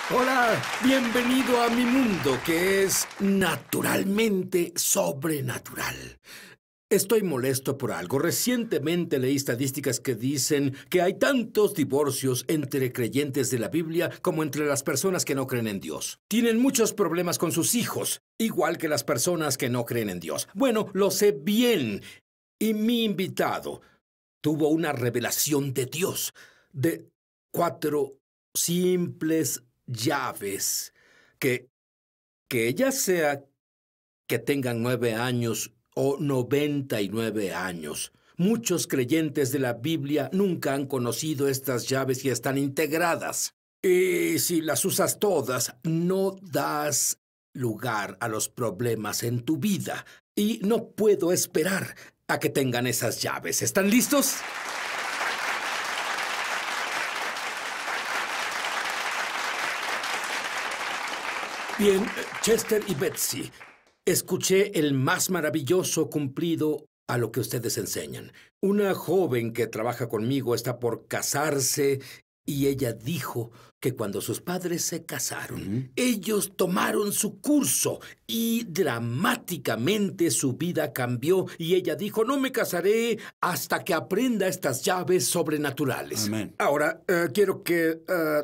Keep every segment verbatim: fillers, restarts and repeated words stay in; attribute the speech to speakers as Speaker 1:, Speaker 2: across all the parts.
Speaker 1: Hola, bienvenido a mi mundo, que es naturalmente sobrenatural. Estoy molesto por algo. Recientemente leí estadísticas que dicen que hay tantos divorcios entre creyentes de la Biblia como entre las personas que no creen en Dios. Tienen muchos problemas con sus hijos, igual que las personas que no creen en Dios. Bueno, lo sé bien. Y mi invitado tuvo una revelación de Dios, de cuatro simples llaves, que, que ya sea que tengan nueve años o noventa y nueve años, muchos creyentes de la Biblia nunca han conocido estas llaves y están integradas. Y si las usas todas, no das lugar a los problemas en tu vida. Y no puedo esperar a que tengan esas llaves. ¿Están listos? Bien, Chester y Betsy, escuché el más maravilloso cumplido a lo que ustedes enseñan. Una joven que trabaja conmigo está por casarse y ella dijo que cuando sus padres se casaron, uh-huh. ellos tomaron su curso y dramáticamente su vida cambió y ella dijo, no me casaré hasta que aprenda estas llaves sobrenaturales.
Speaker 2: Amén.
Speaker 1: Ahora, uh, quiero que uh,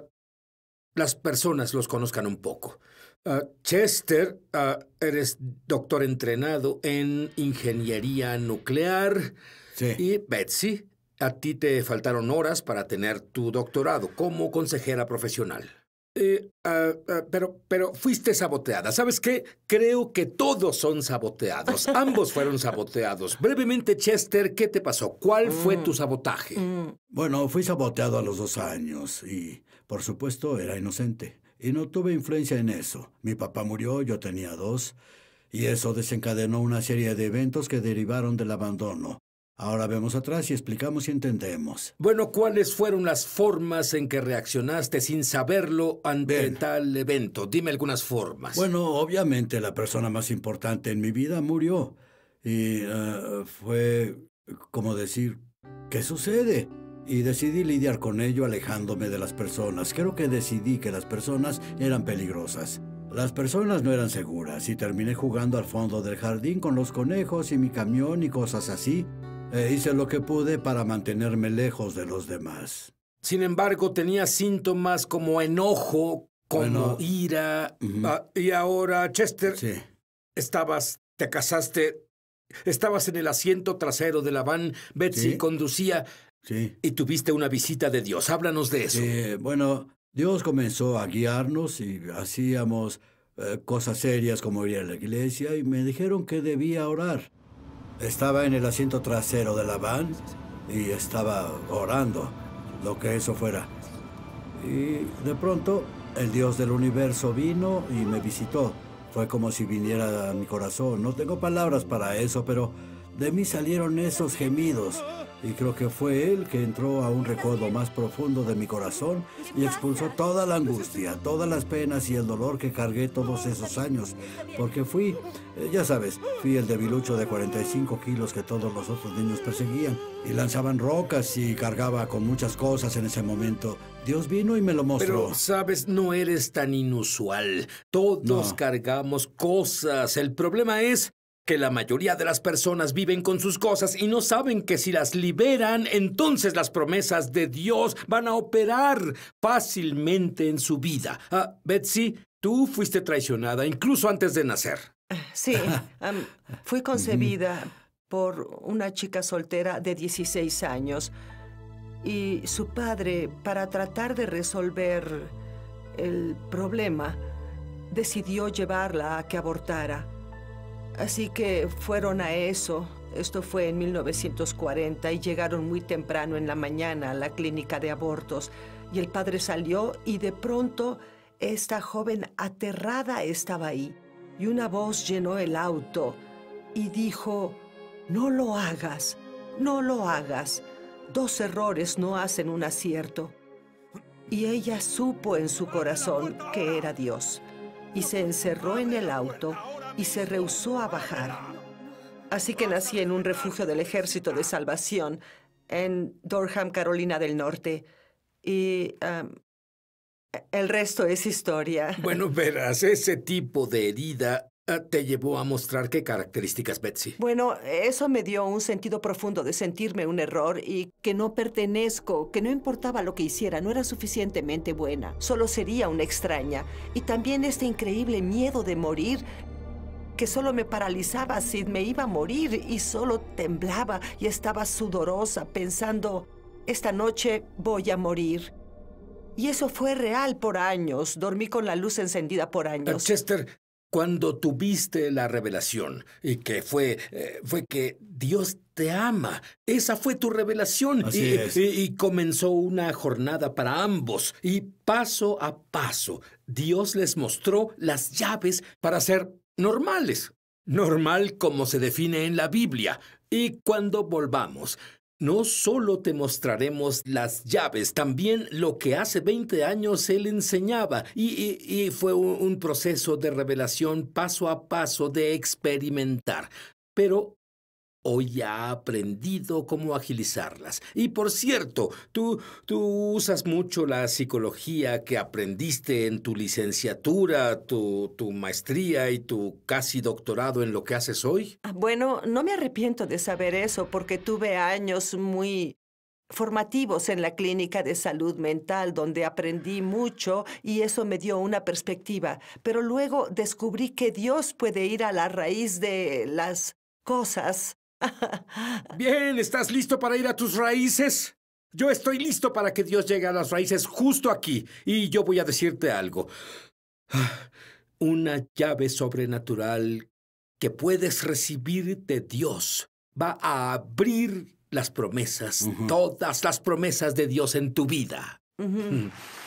Speaker 1: las personas los conozcan un poco. Uh, Chester, uh, eres doctor entrenado en ingeniería nuclear.
Speaker 2: Sí.
Speaker 1: Y Betsy, a ti te faltaron horas para tener tu doctorado como consejera profesional. Eh, uh, uh, pero, pero fuiste saboteada. ¿Sabes qué? Creo que todos son saboteados. Ambos fueron saboteados. Brevemente, Chester, ¿qué te pasó? ¿Cuál fue tu sabotaje?
Speaker 2: Bueno, fui saboteado a los dos años y, por supuesto, era inocente. Y no tuve influencia en eso. Mi papá murió, yo tenía dos, y eso desencadenó una serie de eventos que derivaron del abandono. Ahora vemos atrás y explicamos y entendemos.
Speaker 1: Bueno, ¿cuáles fueron las formas en que reaccionaste sin saberlo ante Bien. tal evento? Dime algunas formas.
Speaker 2: Bueno, obviamente la persona más importante en mi vida murió. Y uh, fue como decir, ¿qué sucede? Y decidí lidiar con ello alejándome de las personas. Creo que decidí que las personas eran peligrosas. Las personas no eran seguras y terminé jugando al fondo del jardín con los conejos y mi camión y cosas así. E hice lo que pude para mantenerme lejos de los demás.
Speaker 1: Sin embargo, tenía síntomas como enojo, como
Speaker 2: bueno,
Speaker 1: ira. Uh-huh. uh, y ahora, Chester,
Speaker 2: sí.
Speaker 1: estabas, te casaste, estabas en el asiento trasero de la van, Betsy
Speaker 2: ¿Sí?
Speaker 1: conducía.
Speaker 2: Sí.
Speaker 1: Y tuviste una visita de Dios. Háblanos de eso.
Speaker 2: Sí, bueno, Dios comenzó a guiarnos y hacíamos eh, cosas serias como ir a la iglesia y me dijeron que debía orar. Estaba en el asiento trasero de la van y estaba orando, lo que eso fuera. Y de pronto el Dios del universo vino y me visitó. Fue como si viniera a mi corazón. No tengo palabras para eso, pero de mí salieron esos gemidos. Y creo que fue él que entró a un recuerdo más profundo de mi corazón y expulsó toda la angustia, todas las penas y el dolor que cargué todos esos años. Porque fui, eh, ya sabes, fui el debilucho de cuarenta y cinco kilos que todos los otros niños perseguían. Y lanzaban rocas y cargaba con muchas cosas en ese momento. Dios vino y me lo mostró.
Speaker 1: Pero, sabes, no eres tan inusual. Todos
Speaker 2: no.
Speaker 1: cargamos cosas. El problema es que la mayoría de las personas viven con sus cosas y no saben que si las liberan, entonces las promesas de Dios van a operar fácilmente en su vida. Ah, Betsy, tú fuiste traicionada incluso antes de nacer.
Speaker 3: Sí, um, fui concebida por una chica soltera de dieciséis años y su padre, para tratar de resolver el problema, decidió llevarla a que abortara. Así que fueron a eso. Esto fue en mil novecientos cuarenta y llegaron muy temprano en la mañana a la clínica de abortos. Y el padre salió y de pronto esta joven aterrada estaba ahí. Y una voz llenó el auto y dijo, no lo hagas, no lo hagas. Dos errores no hacen un acierto. Y ella supo en su corazón que era Dios. Y se encerró en el auto y se rehusó a bajar. Así que nací en un refugio del Ejército de Salvación en Durham, Carolina del Norte. Y um, El resto es historia.
Speaker 1: Bueno, verás, ese tipo de herida eh, te llevó a mostrar qué características, Betsy.
Speaker 3: Bueno, eso me dio un sentido profundo de sentirme un error y que no pertenezco, que no importaba lo que hiciera, no era suficientemente buena, solo sería una extraña. Y también este increíble miedo de morir, que solo me paralizaba si me iba a morir y solo temblaba y estaba sudorosa pensando, esta noche voy a morir. Y eso fue real por años. Dormí con la luz encendida por
Speaker 1: Eh,
Speaker 3: años.
Speaker 1: Chester, cuando tuviste la revelación y que fue, eh, fue que Dios te ama, esa fue tu revelación.
Speaker 2: Así
Speaker 1: y,
Speaker 2: es.
Speaker 1: y- y comenzó una jornada para ambos. Y paso a paso, Dios les mostró las llaves para ser normales. Normal como se define en la Biblia. Y cuando volvamos, no solo te mostraremos las llaves, también lo que hace veinte años él enseñaba. Y, y- y fue un, un proceso de revelación paso a paso de experimentar. Pero hoy ya ha aprendido cómo agilizarlas. Y por cierto, tú, tú usas mucho la psicología que aprendiste en tu licenciatura, tu, tu maestría y tu casi doctorado en lo que haces hoy.
Speaker 3: Ah, Bueno, no me arrepiento de saber eso porque tuve años muy formativos en la clínica de salud mental donde aprendí mucho y eso me dio una perspectiva. Pero luego descubrí que Dios puede ir a la raíz de las cosas.
Speaker 1: Bien, ¿estás listo para ir a tus raíces? Yo estoy listo para que Dios llegue a las raíces justo aquí. Y yo voy a decirte algo. Una llave sobrenatural que puedes recibir de Dios va a abrir las promesas,
Speaker 2: Ujú.
Speaker 1: todas las promesas de Dios en tu vida.
Speaker 3: Ujú.
Speaker 1: Mm.